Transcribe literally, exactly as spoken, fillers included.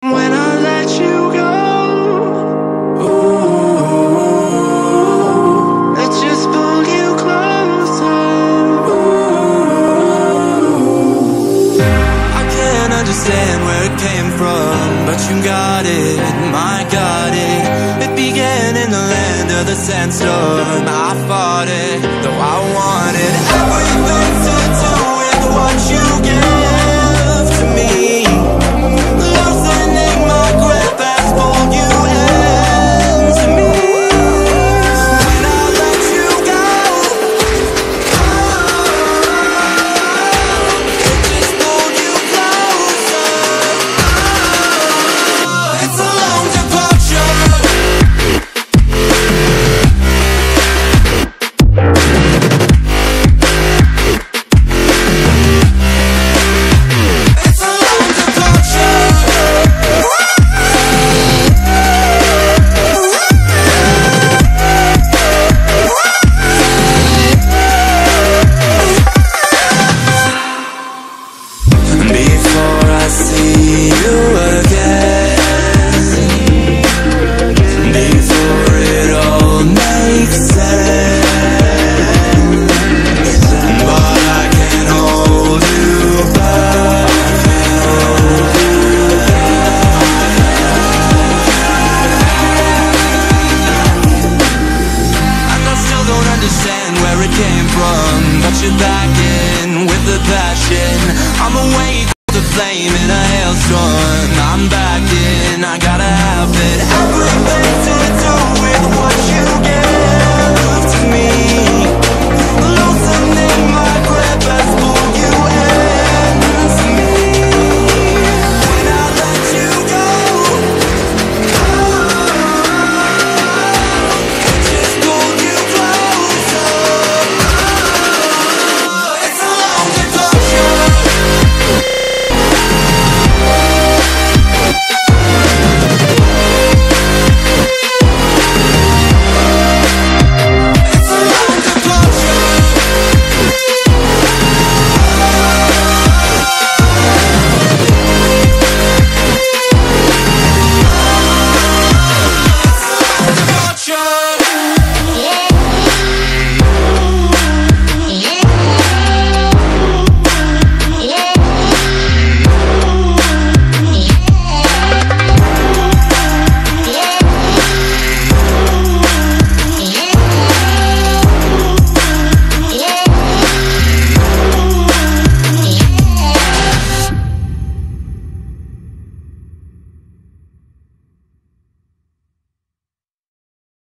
when I let you go. Ooh, let's just pull you closer. Ooh, I can't understand where it came from, but you got it, I got it. It began in the land of the sandstorm. I fought it, though I wanted everything to